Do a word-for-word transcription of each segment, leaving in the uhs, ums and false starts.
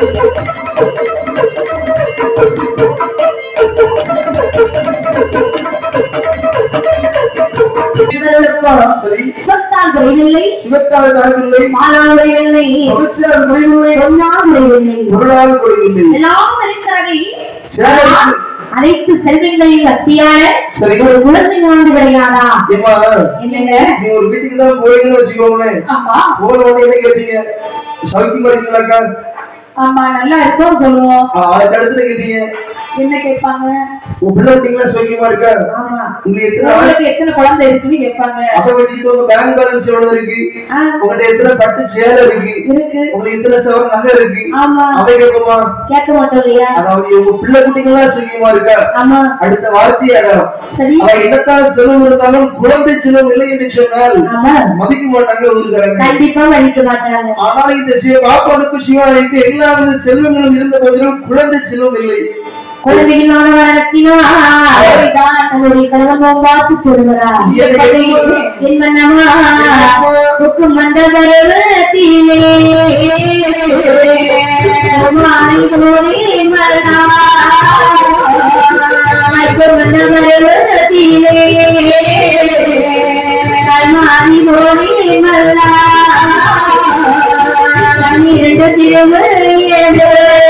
சொத்தால் குறைவில்லை, சுகத்தால் குறைவில்லை, மானால் குறைவில்லை, மகிழ்ச்சியால் குறைவில்லை, பொன்னால் குறைவில்லை, பொருளால் குறைவில்லை, எல்லாம் இருக்கிறதை அனைத்து செல்வங்களையும் கட்டியால ஒரு குழந்தை வாழ்ந்து கிடையாதா? என்னங்க நீ ஒரு வீட்டுக்கு தான் போறீங்கன்னு வச்சுக்கோங்களேன். போன உடனே என்ன கேட்பீங்க? சௌக்கியமா இருக்கீங்களாக்கா? ஆமா நல்லா இருக்கோம் சொல்லுவோம். அதுக்கு அடுத்து கேட்பீங்க என்ன கேட்பாங்க? உங்க பிள்ளை குட்டிங்களா சௌக்கியமா இருக்கா? ஆமா. உங்களுக்கு எத்தனை உங்களுக்கு எத்தனை குழந்ை இருக்குன்னு கேட்பாங்க. அதை விட்டுட்டு உங்க பேங்க் பேலன்ஸ் எவ்வளவு இருக்கு? உங்ககிட்ட எத்தனை பட்டு சேலை இருக்கு? இருக்கு. உங்களுக்கு எத்தனை சவரன் நகை இருக்கு? ஆமா. அதை கேட்போமா? கேட்க மாட்டோம் இல்லையா? அதாவது உங்க பிள்ளை குட்டிங்களா சௌக்கியமா இருக்கா? ஆமா. அடுத்த வார்த்தையே அதான். சரி. அவ என்னத்தான் செல்வம் இருந்தாலும் குழந்தை செல்வம் இல்லை என்று சொன்னால் மதிக்க மாட்டாங்க ஊருக்காரங்க. கண்டிப்பா மதிக்க மாட்டாங்க. ஆனால் இந்த பாப்பானுக்கும் சிவானுக்கு எல்லா வித செல்வங்களும் இருந்த போதிலும் குழந்தை செல்வம் இல்லை. குழந்தைகளான வரத்தினான் தன்னுடைய கணவன் பார்த்து சொல்கிறார், என் மன்னமா புக்கு மந்த பருவத்திலே மந்த பருவத்திலே கல்மாரி போரே மல்லா இரண்டு திருமண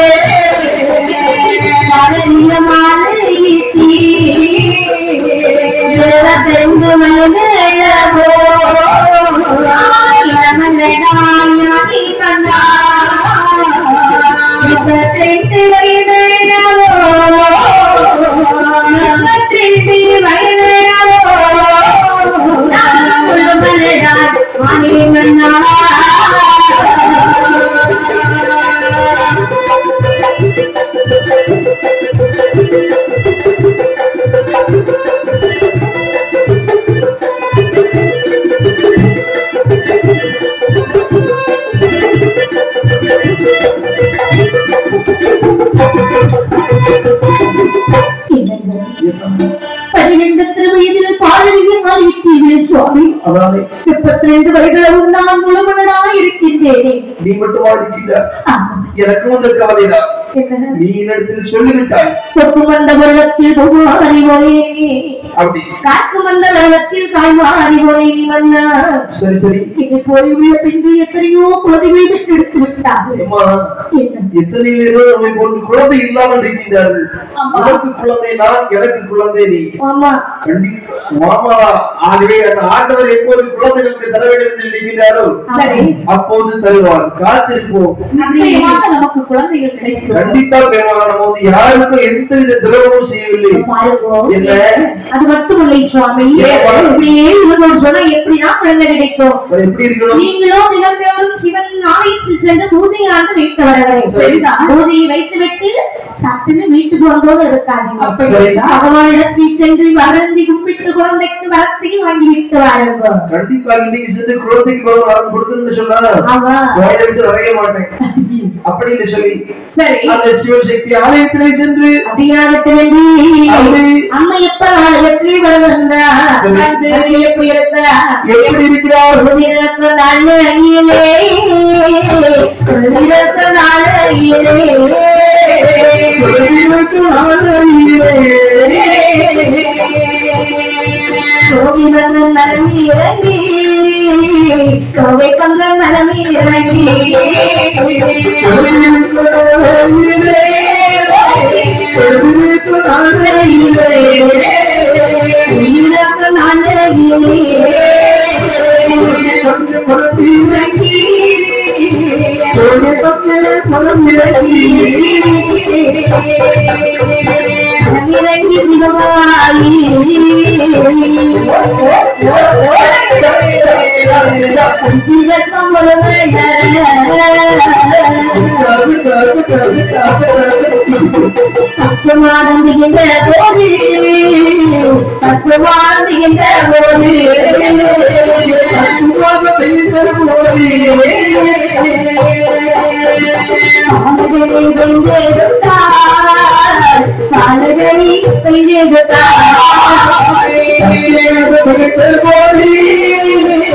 முப்பத்தி ரெண்டு வயதிலும் நான் முழுமனாய் இருக்கின்றேனே. நீ மட்டுமா இருக்கின்றாய்? எனக்கும் அந்த கவலைதான். நீ என்னிடத்தில் சொல்லிவிட்டாய். கொக்கு வந்த வருடத்தில் பொகுமாறி போரே அப்படி காக்கு வந்த வருடத்தில் காய்மாறி போரே நீ வந்த. சரி சரி. இது போய் உள்ள பின்பு எத்தனையோ குழந்தைகளை பெற்றெடுத்து விட்டார்கள். எத்தனை பேரோ நம்மை போன்று குழந்தை இல்லாமல் இருக்கின்றார்கள். உனக்கு குழந்தை நான், எனக்கு குழந்தை நீ. ஆமா மாமா. ஆகவே அந்த ஆண்டவர் எப்போது குழந்தைகளுக்கு தர வேண்டும் என்று நினைக்கிறாரோ அப்போது தருவார். காத்திருப்போம். நிச்சயமாக நமக்கு குழந்தைகள் கிடைக்கும். கண்டிப்பா நம்ம வந்து யாருக்கும் எந்த வித துரோகமும் செய்யவில்லை. என்ன அது மட்டுமில்லை சுவாமி, இப்படியே இவர்கள் சொன்ன எப்படின்னா குழந்தை கிடைக்கும். எப்படி இருக்கணும்? நீங்களும் தினந்தோறும் சிவன் ஆலயத்தில் சென்று பூஜை ஆண்டு வைத்து வரவேன். பூஜையை வைத்து விட்டு சட்டுன்னு வீட்டுக்கு வந்தோடு இருக்காதீங்க. பகவானிடத்தை சென்று வரந்தி கும்பிட்டு குழந்தைக்கு வரத்தையும் வாங்கி விட்டு வாருங்க. கண்டிப்பா இன்னைக்கு சென்று குழந்தைக்கு வரம் கொடுக்கணும்னு சொன்னா வாயில விட்டு வரைய மாட்டேன் அப்படின்னு சொல்லி சரி அந்த சிவசக்தி ஆலயத்திலே சென்று அப்படியாகட்டும் அம்மா எப்ப ஆலயத்திலே வருவந்தா எப்படி இருக்க எப்படி இருக்கிறார்? இருக்க நாளையிலே இருக்க நாளையிலே இருக்க நாளையிலே சோவி வந்த நலமி இறங்கி கோவை பங்க நலமி இறங்கி இறங்கி சிவமாயி தத்துவானந்துகின்ற போது தத்துவானந்துகின்ற போது பாலகரி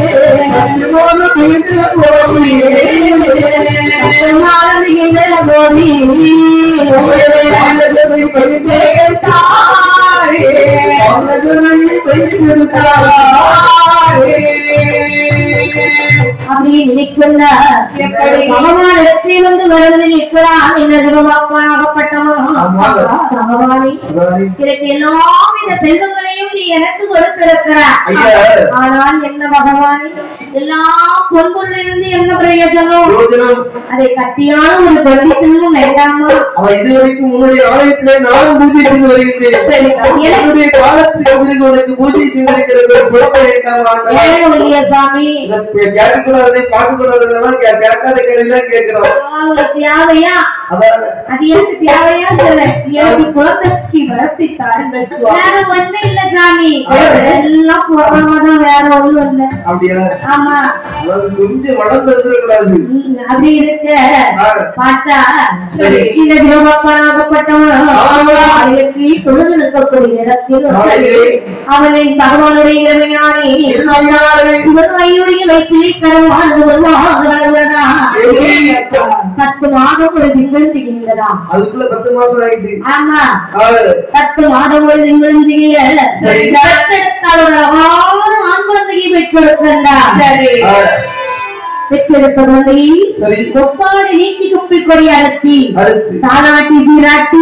போது அப்படி நினைக்கின்ற பகவான் இடத்தில் வந்து வருவது நிற்கிறான் என்ன திருமாப்பாகப்பட்டவன் பகவானே எனக்கு எல்லாவித செல்வங்களையும் நீ எனக்கு கொடுத்திருக்கிறாய். ஆனால் என்ன பகவானே எல்லாம் பொன்பொருளிலிருந்து என்ன பிரயோஜனம்? அதை கட்டியான ஒரு கொடி செல்வம் வேண்டாமா? இதுவரைக்கும் உன்னுடைய ஆலயத்திலே நானும் பூஜை செய்து வருகின்றேன். என்னுடைய காலத்தில் உனக்கு பூஜை செய்திருக்கிறது குழந்தை வேண்டாமா? சாமி கேட்க கூடாது பார்க்க கூடாதுன்னு கேட்காத கேள்விதான் கேட்கிறோம். தேவையா அது எனக்கு தேவையா எனக்கு குழந்தைக்கு வளர்த்தி தாருங்கள். வேற ஒண்ணு இல்ல சாமி, எல்லாம் போறாமதான், வேற ஒண்ணும் இல்ல. அப்படியா? ஆமா, கொஞ்சம் வளர்ந்து இருக்கக்கூடாது. அப்படி இருக்க பார்த்தா இந்த சிவபக்தனாகப்பட்டவன் தொழுது நிற்கக்கூடிய இடத்தில் அவனின் பகவானுடைய இறைமையானே சிவனையுடைய வயிற்றிலே கரவானது வளர்வதா பத்து மாதம் ஒரு திங்கள் திகின்றதா? அதுக்குள்ள பத்து மாசம் ஆயிட்டு. ஆமா, பத்து மாதம் ஒரு திங்கள் திகிய பெற்றெடுத்தால் ஒரு அழகான ஆண் குழந்தையை பெற்றெடுக்கின்றார். சரி, பெற்றெடுத்த குழந்தையை கொப்பாடு நீக்கி குப்பி கொடி அடத்தி தானாட்டி சீராட்டி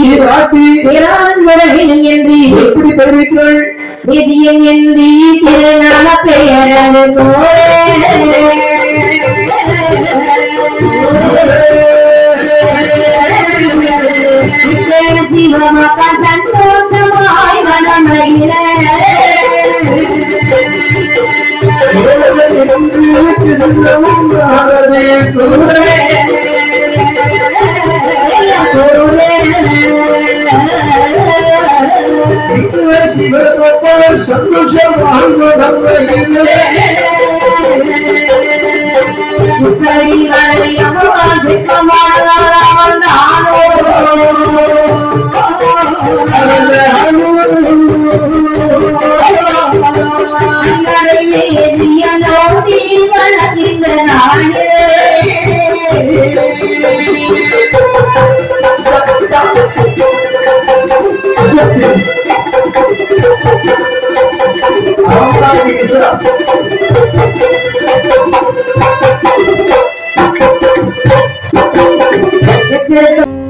வேண்டும் என்று எப்படி தெரிவிக்கிறாள்? வேதியன் என்று திருநாள பெயரது சிவமக்க சந்தோஷமாய் வனமகிழ சிவபக்தர் சந்தோஷமாக Yes,